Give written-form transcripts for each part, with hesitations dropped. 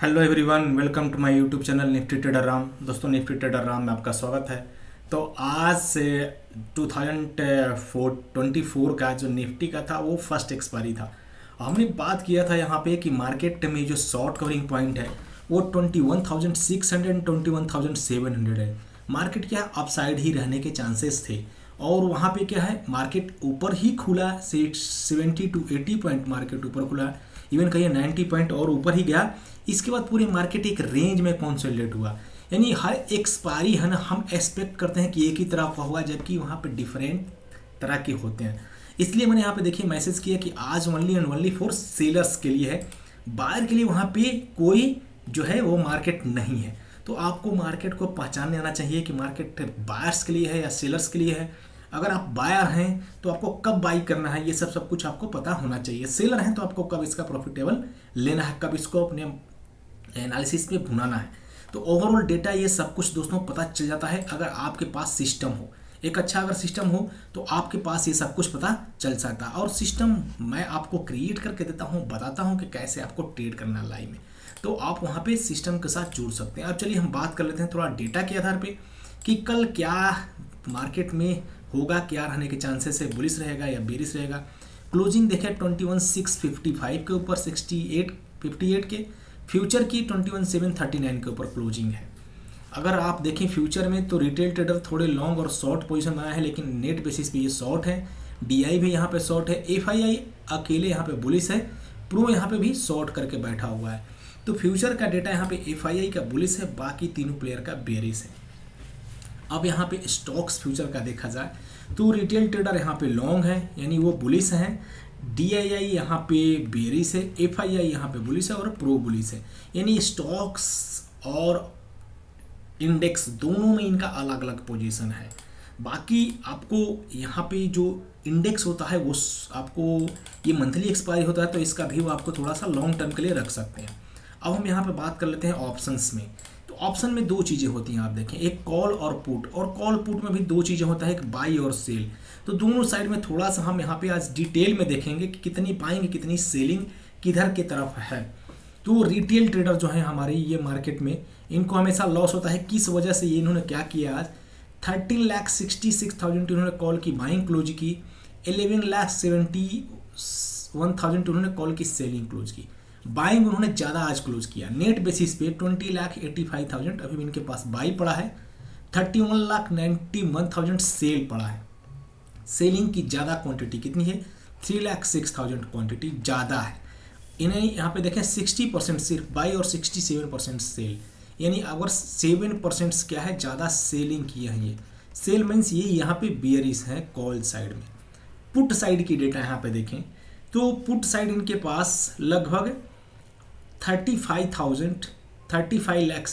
Hello everyone, welcome to my YouTube channel Nifty trader Ram. दोस्तों, Nifty trader Ram में आपका स्वागत है। तो आज से 2024 का जो निफ्टी का था वो फर्स्ट एक्सपायरी था। हमने बात किया था यहाँ पे कि मार्केट में जो शॉर्ट कवरिंग पॉइंट है वो 21,600 21,700 है। मार्केट क्या अपसाइड ही रहने के चांसेस थे और वहाँ पे क्या है, मार्केट ऊपर ही खुला, 70 to 80 पॉइंट मार्केट ऊपर खुला, इवन कहिए 90 पॉइंट और ऊपर ही गया। इसके बाद पूरे मार्केट एक रेंज में कंसोलिडेट हुआ। यानी हर एक्सपायरी है ना, हम एक्सपेक्ट करते हैं कि एक ही तरह का हुआ, जबकि वहाँ पे डिफरेंट तरह के होते हैं। इसलिए मैंने यहाँ पे देखिए मैसेज किया कि आज only and only for sellers के लिए है, बायर के लिए वहाँ पे कोई जो है वो मार्केट नहीं है। तो आपको मार्केट को पहचानने आना चाहिए कि मार्केट बायर्स के लिए है या सेलर्स के लिए है। अगर आप बायर हैं तो आपको कब बाई करना है, ये सब कुछ आपको पता होना चाहिए। सेलर हैं तो आपको कब इसका प्रॉफिटेबल लेना है, कब इसको अपने एनालिसिस पे भुनाना है। तो ओवरऑल डेटा ये सब कुछ दोस्तों पता चल जाता है अगर आपके पास सिस्टम हो। एक अच्छा अगर सिस्टम हो तो आपके पास ये सब कुछ पता चल सकता है। और सिस्टम मैं आपको क्रिएट करके देता हूँ, बताता हूँ कि कैसे आपको ट्रेड करना है लाइव में। तो आप वहाँ पे सिस्टम के साथ जुड़ सकते हैं। अब चलिए हम बात कर लेते हैं थोड़ा डेटा के आधार पे कि कल क्या मार्केट में होगा, क्या रहने के चांसेस है, बुलिश रहेगा या बेरिश रहेगा। क्लोजिंग देखें 21,655 के ऊपर 58 के, फ्यूचर की 21,739 के ऊपर क्लोजिंग है। अगर आप देखें फ्यूचर में तो रिटेल ट्रेडर थोड़े लॉन्ग और शॉर्ट पोजीशन बनाया है, लेकिन नेट बेसिस पे ये शॉर्ट है। डीआई भी यहाँ पे शॉर्ट है, एफआईआई अकेले यहाँ पे बुलिश है, प्रो यहाँ पे भी शॉर्ट करके बैठा हुआ है। तो फ्यूचर का डेटा यहाँ पे एफआईआई का बुलिश है, बाकी तीनों प्लेयर का बेरिश है। अब यहाँ पे स्टॉक्स फ्यूचर का देखा जाए तो रिटेल ट्रेडर यहाँ पे लॉन्ग है, यानी वो बुलिश हैं। डीआईआई यहाँ पे बेरिश है, एफआईआई यहाँ पे बुलिश है और प्रो बुलिश है। यानी स्टॉक्स और इंडेक्स दोनों में इनका अलग अलग पोजीशन है। बाकी आपको यहाँ पे जो इंडेक्स होता है वो आपको ये मंथली एक्सपायरी होता है, तो इसका भी वो आपको थोड़ा सा लॉन्ग टर्म के लिए रख सकते हैं। अब हम यहाँ पे बात कर लेते हैं ऑप्शंस में। तो ऑप्शन में दो चीज़ें होती हैं, आप देखें, एक कॉल और पुट। और कॉल पुट में भी दो चीज़ें होता है, एक बाई और सेल। तो दोनों साइड में थोड़ा सा हम यहाँ पे आज डिटेल में देखेंगे कि कितनी बाइंग कितनी सेलिंग किधर की तरफ है। तो रिटेल ट्रेडर जो है हमारे ये मार्केट में, इनको हमेशा लॉस होता है। किस वजह से? ये इन्होंने क्या किया, आज 13,66,000 इन्होंने कॉल की बाइंग क्लोज की, 11,71,000 उन्होंने कॉल की सेलिंग क्लोज की। बाइंग उन्होंने ज़्यादा आज क्लोज किया। नेट बेसिस पे 20,85,000 अभी इनके पास बाई पड़ा है, 31,91,000 सेल पड़ा है। सेलिंग की ज़्यादा क्वांटिटी कितनी है? 3,06,000 क्वांटिटी ज़्यादा है। इन्हें यहाँ पे देखें 60% सिर्फ बाई और 67% सेल, यानी अगर 7% क्या है ज़्यादा सेलिंग किया है। ये सेल मीन्स ये यहाँ पे बियरिश है कॉल साइड में। पुट साइड की डेटा यहाँ पे देखें तो पुट साइड इनके पास लगभग 35 लाख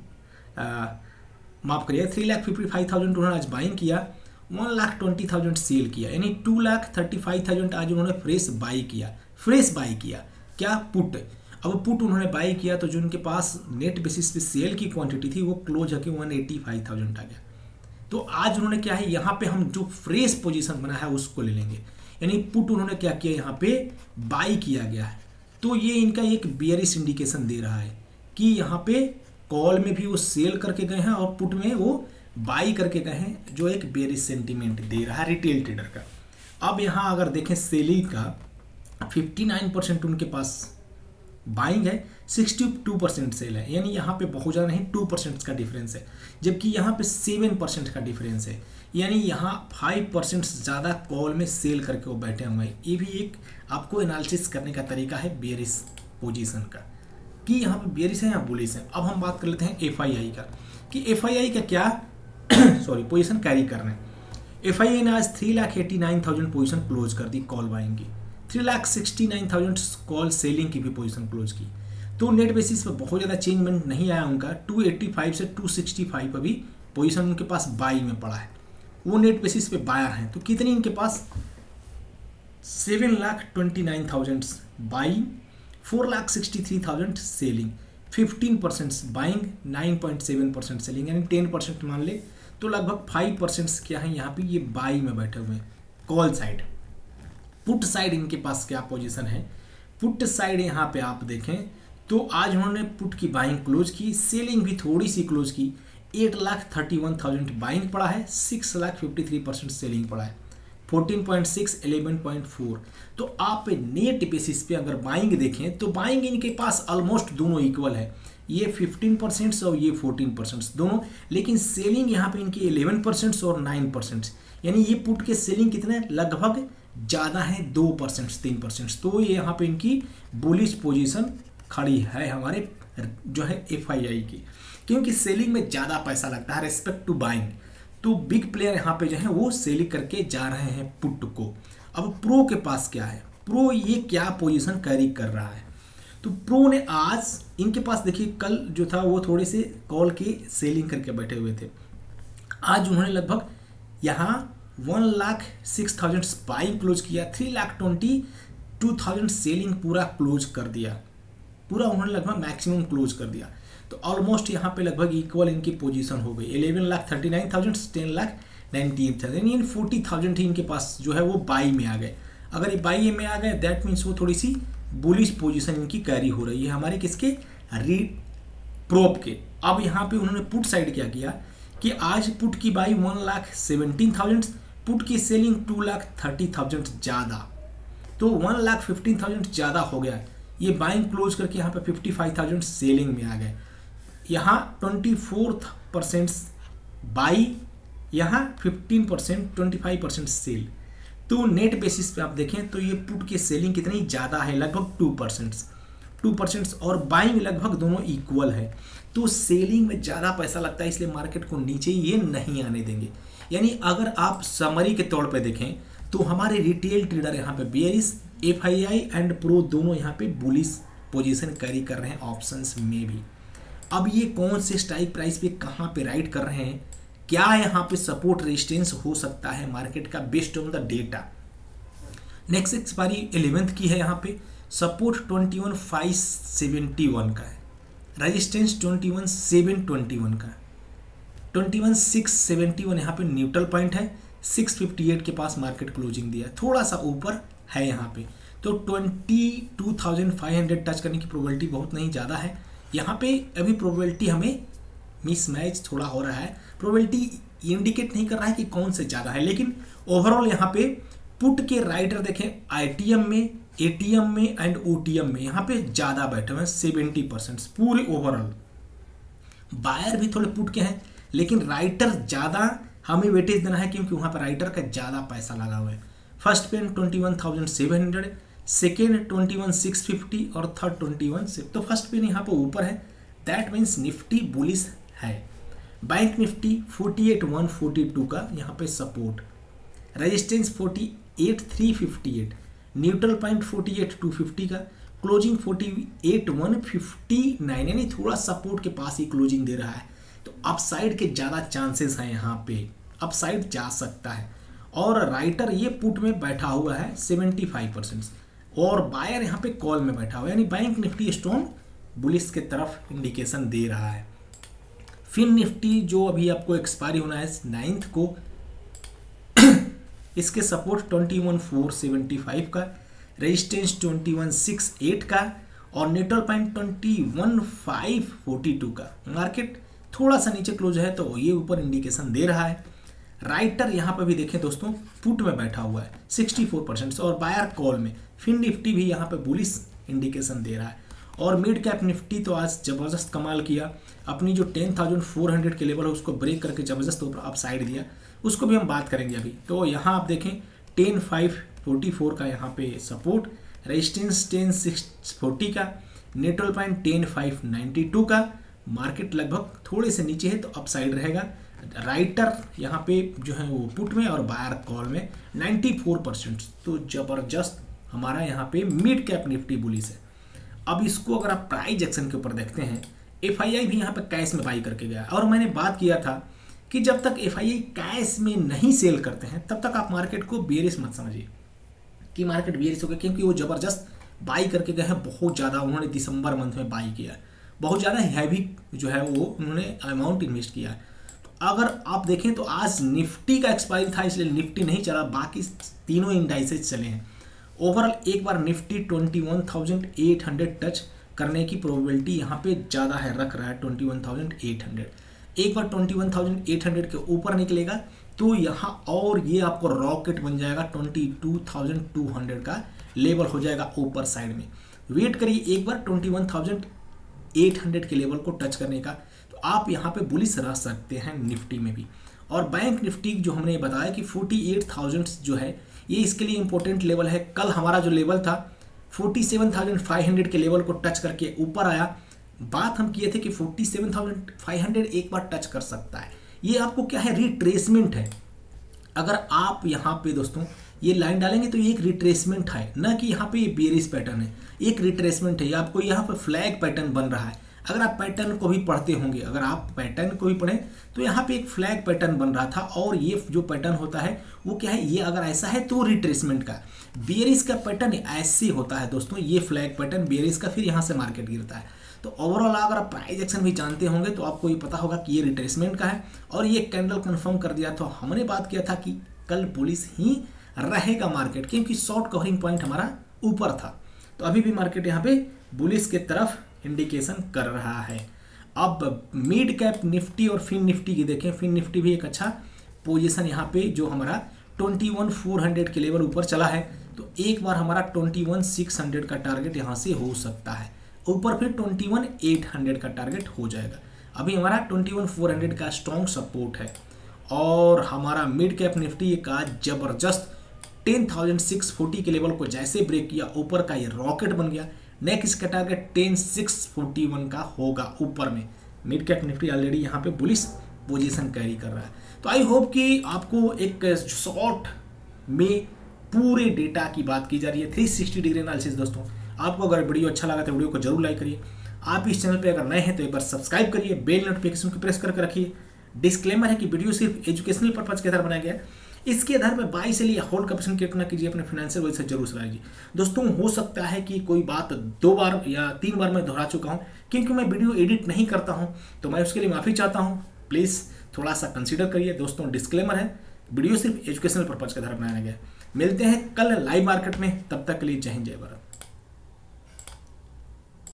माफ करिए 3,55,000 उन्होंने आज बाइंग किया, 1,20,000 सेल किया, यानी 2,35,000 आज उन्होंने फ्रेश बाई किया। क्या? पुट। अब पुट उन्होंने बाई किया तो जो उनके पास नेट बेसिस पे सेल की क्वांटिटी थी वो क्लोज होकर 185,000 आ गया। तो आज उन्होंने क्या है, यहाँ पे हम जो फ्रेश पोजीशन बना है उसको ले लेंगे, यानी पुट उन्होंने क्या किया, यहाँ पे बाई किया गया है। तो ये इनका एक बियरिश इंडिकेशन दे रहा है कि यहाँ पे कॉल में भी वो सेल करके गए हैं और पुट में वो बाई करके गए हैं, जो एक बियरिश सेंटीमेंट दे रहा है रिटेल ट्रेडर का। अब यहाँ अगर देखें सेलिंग का 59% उनके पास बाइंग है, 62% सेल है, यानी यहाँ पे बहुत ज़्यादा नहीं, 2% का डिफरेंस है, जबकि यहाँ पे 7% का डिफरेंस है, यानी यहाँ 5% ज़्यादा कॉल में सेल करके वो बैठे हुए हैं। ये भी एक आपको एनालिसिस करने का तरीका है बेरिश पोजीशन का, कि यहाँ पे बेरिश है या बुलिश है। अब हम बात कर लेते हैं एफआईआई का, कि एफआईआई का क्या पोजीशन कैरी कर रहे हैं। एफआईआई ने आज 3,89,000 पोजीशन क्लोज कर दी कॉल बाइंग की, 3,69,000 कॉल सेलिंग की भी पोजीशन क्लोज की। तो नेट बेसिस पे बहुत ज़्यादा चेंजमेंट नहीं आया उनका, 285 से 265 अभी पोजीशन उनके पास बाई में पड़ा है, वो नेट बेसिस पे बायर हैं। तो कितनी इनके पास? 7,29,000 बाइंग, 4,63,000 सेलिंग, 15% बाइंग, 9.7% सेलिंग, यानी 10% मान ले तो लगभग 5% क्या है यहाँ पे, ये बाई में बैठे हुए हैं कॉल साइड। पुट साइड इनके पास क्या पोजीशन है? पुट साइड यहाँ पे आप देखें तो आज उन्होंने पुट की बाइंग क्लोज की, सेलिंग भी थोड़ी सी क्लोज की। 8,31,000 बाइंग पड़ा है, 6,53% सेलिंग पड़ा है, 14.6 11.4। तो आप नेट बेसिस पे अगर बाइंग देखें तो बाइंग इनके पास ऑलमोस्ट दोनों इक्वल है, ये 15% और ये 14% दोनों, लेकिन सेलिंग यहाँ पे इनकी 11% और 9%, यानी ये पुट के सेलिंग कितने लगभग ज़्यादा है 2% 3%। तो ये यहाँ पे इनकी बुलिश पोजीशन खड़ी है हमारे जो है FII की, क्योंकि सेलिंग में ज़्यादा पैसा लगता है रेस्पेक्ट टू बाइंग। तो बिग प्लेयर यहाँ पे जो है वो सेलिंग करके जा रहे हैं पुट को। अब प्रो के पास क्या है, प्रो ये क्या पोजीशन कैरी कर रहा है, तो प्रो ने आज इनके पास देखिए कल जो था वो थोड़े से कॉल के सेलिंग करके बैठे हुए थे, आज उन्होंने लगभग यहाँ 1,06,000 बाइंग क्लोज किया, 3,22,000 सेलिंग पूरा क्लोज कर दिया, पूरा उन्होंने लगभग मैक्सिमम क्लोज कर दिया। तो ऑलमोस्ट यहाँ पे लगभग इक्वल इनकी पोजीशन हो गई, 11,39,000 10,98,000, यानी 40,000 ही इनके पास जो है वो बाई में आ गए। अगर ये बाई में आ गए दैट मीन्स वो थोड़ी सी बुलिश पोजीशन इनकी कैरी हो रही है हमारे किसके प्रोप के। अब यहाँ पे उन्होंने पुट साइड क्या किया कि आज पुट की बाई 1,17,000, पुट की सेलिंग 2,30,000 ज़्यादा, तो 1,15,000 ज़्यादा हो गया। ये बाइंग क्लोज करके यहाँ पे 55,000 सेलिंग में आ गए, यहाँ 24% बाई, यहाँ 15% 25% सेल। तो नेट बेसिस पे आप देखें तो ये पुट की सेलिंग कितनी ज़्यादा है, लगभग 2% और बाइंग लगभग दोनों इक्वल है। तो सेलिंग में ज़्यादा पैसा लगता है, इसलिए मार्केट को नीचे ये नहीं आने देंगे। यानी अगर आप समरी के तौर पे देखें तो हमारे रिटेल ट्रेडर यहाँ पे बेयरिश, FII एंड प्रो दोनों यहाँ पे बुलिश पोजीशन कैरी कर रहे हैं ऑप्शंस में भी। अब ये कौन से स्ट्राइक प्राइस पे कहाँ पे राइड कर रहे हैं, क्या यहाँ पे सपोर्ट रेजिस्टेंस हो सकता है मार्केट का based on the data. Next expiry 11th की है, यहाँ पे सपोर्ट 21,571 का है, रेजिस्टेंस 21,721 का, 21,671 यहाँ पे न्यूट्रल पॉइंट है, 658 के पास मार्केट क्लोजिंग दिया है, थोड़ा सा ऊपर है यहाँ पे। तो 22,500 टच करने की प्रोबेबिलिटी बहुत नहीं ज़्यादा है यहाँ पे। अभी प्रोबेबिलिटी हमें मिसमैच थोड़ा हो रहा है, प्रोबेबिलिटी इंडिकेट नहीं कर रहा है कि कौन से ज़्यादा है, लेकिन ओवरऑल यहाँ पे पुट के राइटर देखें ITM में, ATM में एंड OTM में यहाँ पे ज़्यादा बैठे हुए हैं 70% पूरे ओवरऑल। बायर भी थोड़े पुट के हैं, लेकिन राइटर ज़्यादा हमें वेटेज देना है क्योंकि वहाँ पर राइटर का ज़्यादा पैसा लगा हुआ है। फर्स्ट पेन 21,700, सेकेंड 21,650 और थर्ड 21,600। तो फर्स्ट पेन यहाँ पर ऊपर है, दैट मीन्स निफ्टी बुलिश है। बैंक निफ्टी 48,142 का यहाँ पे सपोर्ट, रेजिस्टेंस 48,358, न्यूट्रल पॉइंट 48,250 का, क्लोजिंग 48,159, यानी थोड़ा सपोर्ट के पास ही क्लोजिंग दे रहा है। तो अपसाइड के ज़्यादा चांसेस हैं यहाँ पे, अपसाइड जा सकता है। और राइटर ये पुट में बैठा हुआ है 75% और बायर यहाँ पे कॉल में बैठा हुआ है, यानी बैंक निफ्टी स्ट्रॉन्ग बुलिश के तरफ इंडिकेशन दे रहा है। फिन निफ्टी जो अभी आपको एक्सपायरी होना है 9th को, इसके सपोर्ट 21,475 का, रेजिस्टेंस 21,608 का और न्यूट्रल पॉइंट 21,542 का। मार्केट थोड़ा सा नीचे क्लोज है तो ये ऊपर इंडिकेशन दे रहा है। राइटर यहाँ पर भी देखें दोस्तों पुट में बैठा हुआ है 64% और बायर कॉल में। फिन निफ्टी भी यहाँ पे बुलिश इंडिकेशन दे रहा है। और मिड कैप निफ्टी तो आज ज़बरदस्त कमाल किया, अपनी जो 10,400 के लेवल है उसको ब्रेक करके ज़बरदस्त ऊपर अप साइड दिया, उसको भी हम बात करेंगे अभी। तो यहाँ आप देखें 10,544 का यहाँ पे सपोर्ट, रेजिस्टेंस 10,640 का, न्यूट्रल पॉइंट 10,592 का। मार्केट लगभग थोड़े से नीचे है तो अप साइड रहेगा। राइटर यहाँ पे जो है वो पुट में और बायर कॉल में 94%। तो ज़बरदस्त हमारा यहाँ पे मिड कैप निफ्टी बुलिश है। अब इसको अगर आप प्राइस एक्शन के ऊपर देखते हैं, FII भी यहाँ पे कैश में बाई करके गया और मैंने बात किया था कि जब तक FII कैश में नहीं सेल करते हैं तब तक आप मार्केट को बेयरिश मत समझिए कि मार्केट बेयरिश हो गया, क्योंकि वो ज़बरदस्त बाई करके गए हैं। बहुत ज़्यादा उन्होंने दिसंबर मंथ में बाई किया, बहुत ज़्यादा हैवी जो है वो उन्होंने अमाउंट इन्वेस्ट किया है। तो अगर आप देखें तो आज निफ्टी का एक्सपायरी था इसलिए निफ्टी नहीं चला, बाकी तीनों इंडाइसेस चले हैं। ओवरऑल एक बार निफ्टी 21,800 टच करने की प्रोबेबिलिटी यहाँ पे ज़्यादा है, रख रहा है 21,800। एक बार 21,800 के ऊपर निकलेगा तो यहाँ और ये आपको रॉकेट बन जाएगा, 22,200 का लेवल हो जाएगा ऊपर साइड में। वेट करिए एक बार 21,800 के लेवल को टच करने का, तो आप यहाँ पे बुलिश रह सकते हैं निफ्टी में भी। और बैंक निफ्टी जो हमने बताया कि 48,000 जो है ये इसके लिए इंपॉर्टेंट लेवल है। कल हमारा जो लेवल था 47,500 के लेवल को टच करके ऊपर आया। बात हम किए थे कि 47,500 एक बार टच कर सकता है। ये आपको क्या है, रिट्रेसमेंट है। अगर आप यहाँ पे दोस्तों ये लाइन डालेंगे तो ये एक रिट्रेसमेंट है, ना कि यहाँ पे ये बेरिश पैटर्न है, एक रिट्रेसमेंट है। ये आपको यहाँ पे फ्लैग पैटर्न बन रहा है। अगर आप पैटर्न को भी पढ़ते होंगे, अगर आप पैटर्न को भी पढ़ें तो यहाँ पे एक फ्लैग पैटर्न बन रहा था, और ये जो पैटर्न होता है वो क्या है, ये अगर ऐसा है तो रिट्रेसमेंट का। बेरिश का पैटर्न ऐसे होता है दोस्तों, ये फ्लैग पैटर्न बेरिश का, फिर यहाँ से मार्केट गिरता है। तो ओवरऑल अगर आप प्राइस एक्शन भी जानते होंगे तो आपको ये पता होगा कि ये रिट्रेसमेंट का है, और ये कैंडल कंफर्म कर दिया। तो हमने बात किया था कि कल बुलिश ही रहेगा मार्केट, क्योंकि शॉर्ट कवरिंग पॉइंट हमारा ऊपर था। तो अभी भी मार्केट यहाँ पे बुलिश के तरफ इंडिकेशन कर रहा है। अब मिड कैप निफ्टी और फिन निफ्टी की देखें। फिन निफ्टी भी एक अच्छा पोजीशन यहाँ पे, जो हमारा 21,400 के लेवल ऊपर चला है, तो एक बार हमारा 21,600 का टारगेट यहाँ से हो सकता है ऊपर, फिर 21,800 का टारगेट हो जाएगा। अभी हमारा 21,400 का स्ट्रॉन्ग सपोर्ट है। और हमारा मिड कैप निफ्टी का जबरदस्त 10,640 के लेवल को जैसे ब्रेक किया, ऊपर का ये रॉकेट बन गया। नेक्स्ट का टारगेट 10,641 का होगा ऊपर में। मिड कैप निफ्टी ऑलरेडी यहाँ पे बुलिश पोजीशन कैरी कर रहा है। तो आई होप कि आपको एक शॉर्ट में पूरे डेटा की बात की जा रही है, 360 डिग्री एनालिसिस। दोस्तों आपको अगर वीडियो अच्छा लगा तो वीडियो को जरूर लाइक करिए। आप इस चैनल पे अगर नए हैं तो एक बार सब्सक्राइब करिए, बेल नोटिफिकेशन को प्रेस करके रखिए। डिस्क्लेमर है कि वीडियो सिर्फ एजुकेशनल पर्पज के आधार बनाया गया है। इसके आधार पर बाई से लिए होल्ड का ऑप्शन क्लिक ना कीजिए, अपने फाइनेंशियल वजह से जरूर सलाहिए। दोस्तों हो सकता है कि कोई बात 2 बार या 3 बार मैं दोहरा चुका हूँ, क्योंकि मैं वीडियो एडिट नहीं करता हूँ, तो मैं उसके लिए माफ़ी चाहता हूँ। प्लीज़ थोड़ा सा कंसीडर करिए। दोस्तों डिस्क्लेमर है, वीडियो सिर्फ एजुकेशनल पर्पज के आधार बनाया गया है। मिलते हैं कल लाइव मार्केट में, तब तक के लिए जय हिंद जय भारत।